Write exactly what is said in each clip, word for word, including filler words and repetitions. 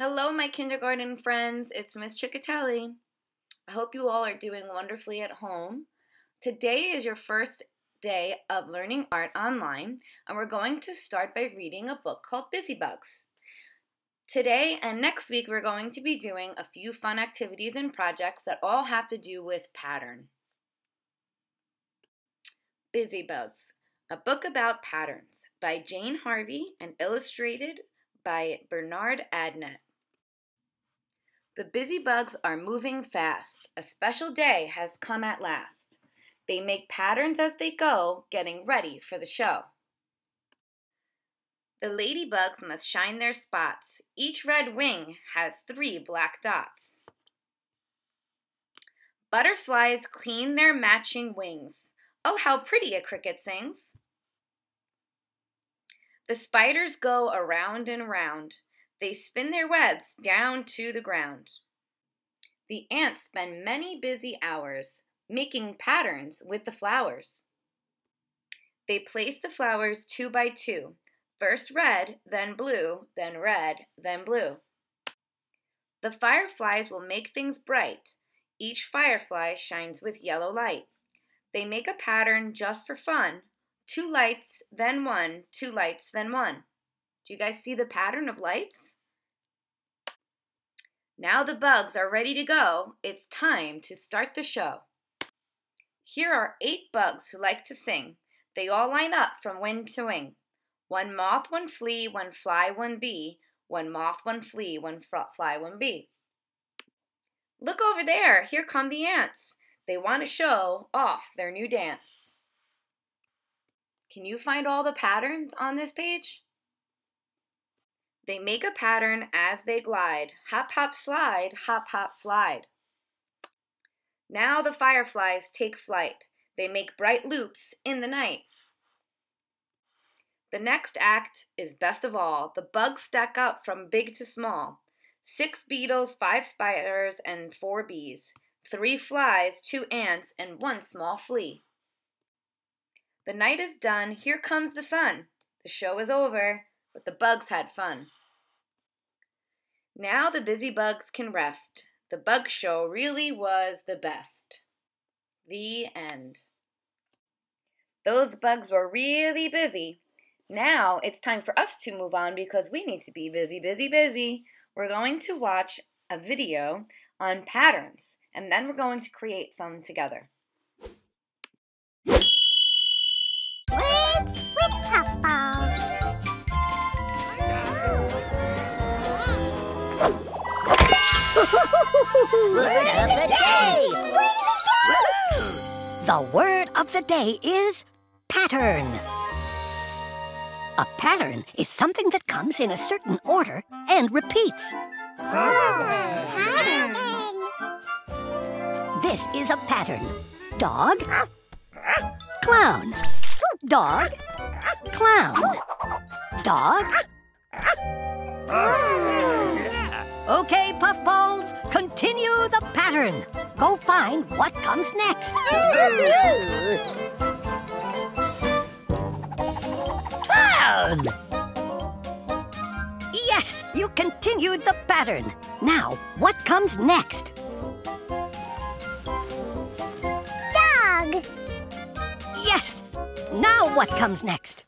Hello, my kindergarten friends. It's Miss Ciccotelli. I hope you all are doing wonderfully at home. Today is your first day of learning art online, and we're going to start by reading a book called Busybugs. Today and next week, we're going to be doing a few fun activities and projects that all have to do with pattern. Busybugs, a book about patterns by Jane Harvey and illustrated by Bernard Adnet. The Busybugs are moving fast. A special day has come at last. They make patterns as they go, getting ready for the show. The ladybugs must shine their spots. Each red wing has three black dots. Butterflies clean their matching wings. Oh, how pretty a cricket sings. The spiders go around and around. They spin their webs down to the ground. The ants spend many busy hours making patterns with the flowers. They place the flowers two by two, first red, then blue, then red, then blue. The fireflies will make things bright. Each firefly shines with yellow light. They make a pattern just for fun. Two lights, then one, two lights, then one. Do you guys see the pattern of lights? Now the bugs are ready to go. It's time to start the show. Here are eight bugs who like to sing. They all line up from wing to wing. One moth, one flea, one fly, one bee. One moth, one flea, one fly, one bee. Look over there. Here come the ants. They want to show off their new dance. Can you find all the patterns on this page? They make a pattern as they glide. Hop, hop, slide, hop, hop, slide. Now the fireflies take flight. They make bright loops in the night. The next act is best of all. The bugs stack up from big to small. Six beetles, five spiders, and four bees. Three flies, two ants, and one small flea. The night is done. Here comes the sun. The show is over, but the bugs had fun. Now the Busybugs can rest. The bug show really was the best. The end. Those bugs were really busy. Now it's time for us to move on because we need to be busy, busy, busy. We're going to watch a video on patterns, and then we're going to create some together. Words with puffballs. Word of the day! Where did it go? The word of the day is pattern. A pattern is something that comes in a certain order and repeats. Oh, pattern. This is a pattern. Dog, clown. Dog, clown. Dog. Okay, puffballs, continue the pattern. Go find what comes next. Clown! Yes, you continued the pattern. Now, what comes next? Dog. Yes, now what comes next?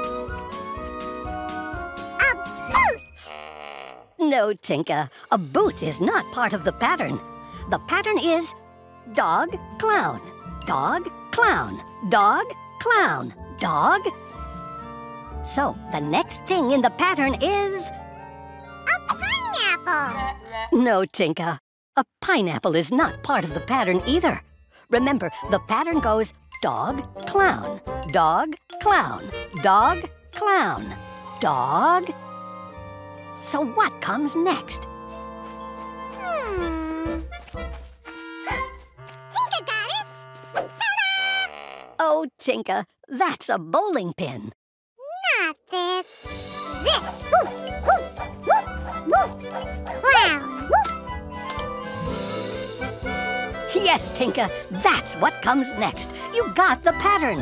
No, Tinka, a boot is not part of the pattern. The pattern is dog, clown, dog, clown, dog, clown, dog. So, the next thing in the pattern is... A pineapple. No, Tinka, a pineapple is not part of the pattern either. Remember, the pattern goes dog, clown, dog, clown, dog, clown, dog. So what comes next? Hmm. Tinka got it! Ta-da! Oh, Tinka, that's a bowling pin. Not this. This. Clown. Yes, Tinka, that's what comes next. You got the pattern.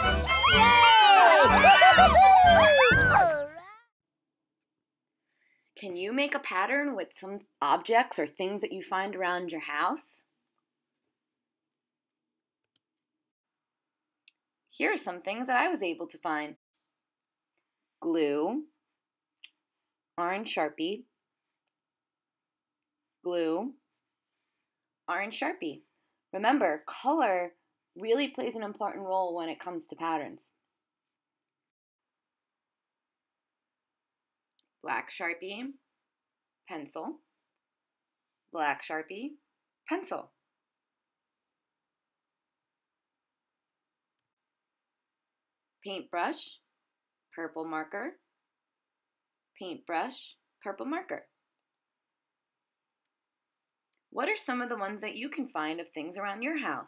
Yay! Can you make a pattern with some objects or things that you find around your house? Here are some things that I was able to find. Glue, orange Sharpie, glue, orange Sharpie. Remember, color really plays an important role when it comes to patterns. Black Sharpie, pencil, black Sharpie, pencil. Paintbrush, purple marker, paintbrush, purple marker. What are some of the ones that you can find of things around your house?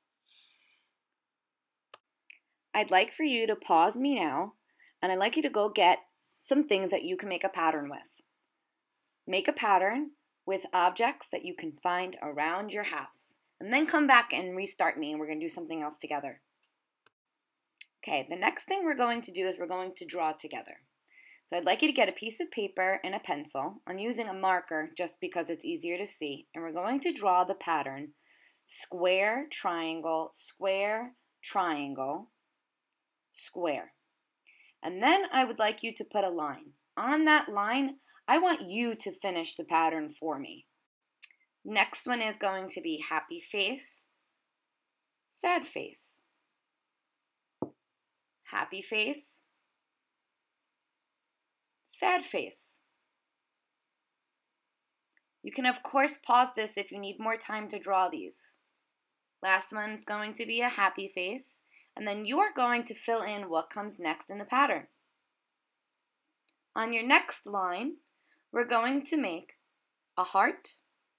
I'd like for you to pause me now, and I'd like you to go get some things that you can make a pattern with. Make a pattern with objects that you can find around your house, and then come back and restart me, and we're going to do something else together. Okay, the next thing we're going to do is we're going to draw together. So I'd like you to get a piece of paper and a pencil. I'm using a marker just because it's easier to see. And we're going to draw the pattern square, triangle, square, triangle, square. And then I would like you to put a line. On that line, I want you to finish the pattern for me. Next one is going to be happy face, sad face. Happy face, sad face. You can of course pause this if you need more time to draw these. Last one's going to be a happy face, and then you are going to fill in what comes next in the pattern. On your next line, we're going to make a heart,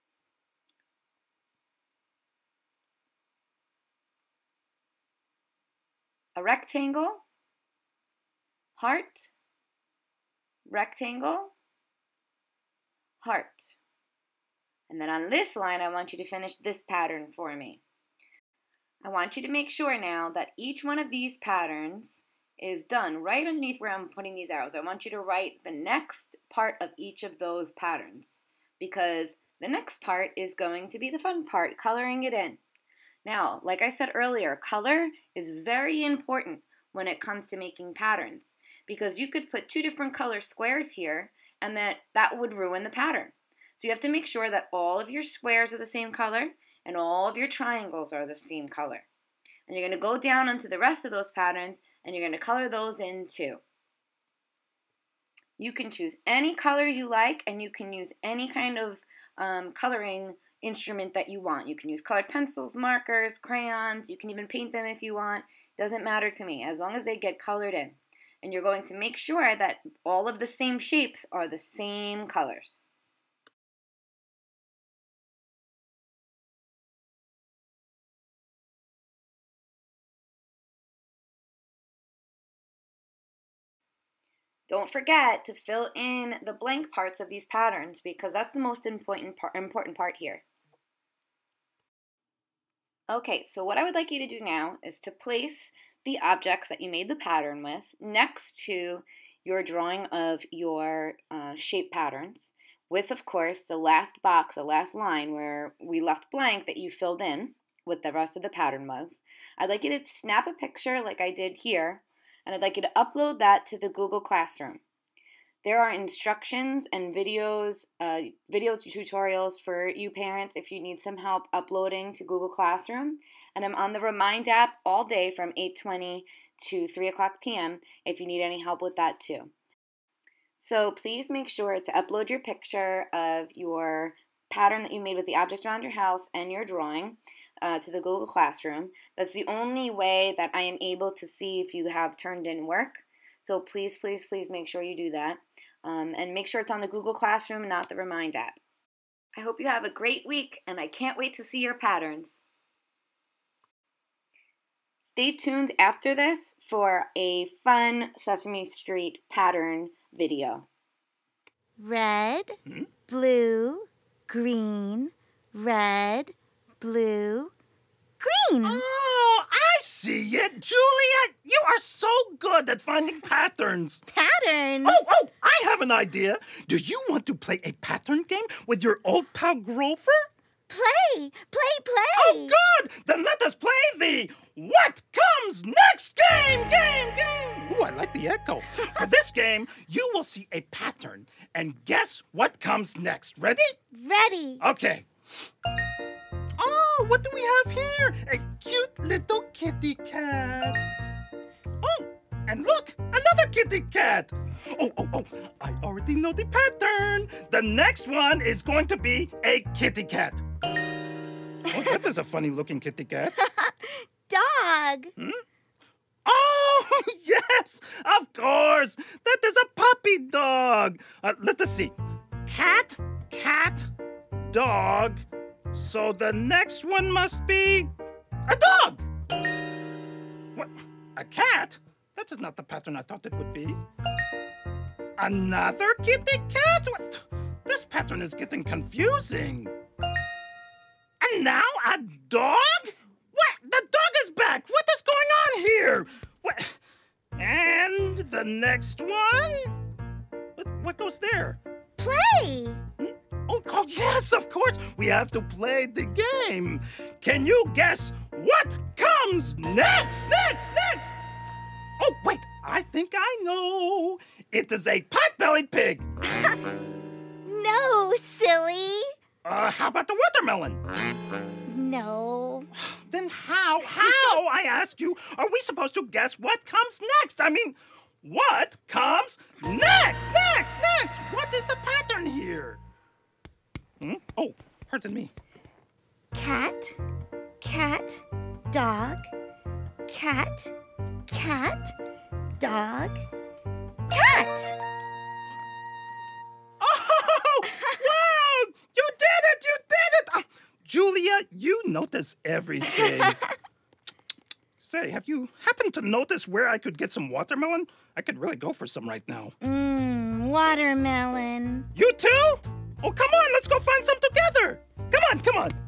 a rectangle, heart, rectangle, heart. And then on this line, I want you to finish this pattern for me. I want you to make sure now that each one of these patterns is done right underneath where I'm putting these arrows. I want you to write the next part of each of those patterns, because the next part is going to be the fun part, coloring it in. Now, like I said earlier, color is very important when it comes to making patterns, because you could put two different color squares here and that, that would ruin the pattern. So you have to make sure that all of your squares are the same color and all of your triangles are the same color. And you're going to go down onto the rest of those patterns and you're going to color those in too. You can choose any color you like, and you can use any kind of um, coloring instrument that you want. You can use colored pencils, markers, crayons. You can even paint them if you want. Doesn't matter to me, as long as they get colored in. And you're going to make sure that all of the same shapes are the same colors. Don't forget to fill in the blank parts of these patterns, because that's the most important part, important part here. Okay, so what I would like you to do now is to place the objects that you made the pattern with next to your drawing of your uh, shape patterns, with, of course, the last box, the last line where we left blank that you filled in what the rest of the pattern was. I'd like you to snap a picture like I did here, and I'd like you to upload that to the Google Classroom. There are instructions and videos, uh, video tutorials for you parents if you need some help uploading to Google Classroom. And I'm on the Remind app all day from eight twenty to three o'clock p m if you need any help with that too. So please make sure to upload your picture of your pattern that you made with the objects around your house and your drawing uh, to the Google Classroom. That's the only way that I am able to see if you have turned in work. So please, please, please make sure you do that. Um, and make sure it's on the Google Classroom, not the Remind app. I hope you have a great week, and I can't wait to see your patterns. Stay tuned after this for a fun Sesame Street pattern video. Red, hmm? blue, green, red, blue, green. Oh, I see it. Julia, you are so good at finding patterns. Patterns? Oh, oh, I have an idea. Do you want to play a pattern game with your old pal Grover? Play, play, play. Oh, good. Then let us play the What Comes Next game, game, game. Ooh, I like the echo. For this game, you will see a pattern and guess what comes next. Ready? Ready. Okay. Oh, what do we have here? A cute little kitty cat. Oh, and look, another kitty cat. Oh, oh, oh, I already know the pattern. The next one is going to be a kitty cat. Oh, that is a funny looking kitty cat. Dog. Hmm? Oh, yes, of course. That is a puppy dog. Uh, let us see. Cat, cat, dog. So the next one must be a dog. What? A cat? That is not the pattern I thought it would be. Another kitty cat? What? This pattern is getting confusing. And now a dog? What? The dog is back. What is going on here? What? And the next one? What, what goes there? Play. Oh, oh, yes, of course. We have to play the game. Can you guess what comes next, next, next? Oh, wait, I think I know. It is a pot-bellied pig. No, silly. Uh, how about the watermelon? No. Then how, how, I ask you, are we supposed to guess what comes next? I mean, what comes next, next, next? What is the pattern here? Hmm? Oh, pardon me. Cat, cat, dog, cat, cat, dog, cat. Oh, wow! You did it! You did it! Oh, Julia, you notice everything. Say, have you happened to notice where I could get some watermelon? I could really go for some right now. Mmm, watermelon. You too? Oh, come on, let's go find some together. Come on, come on.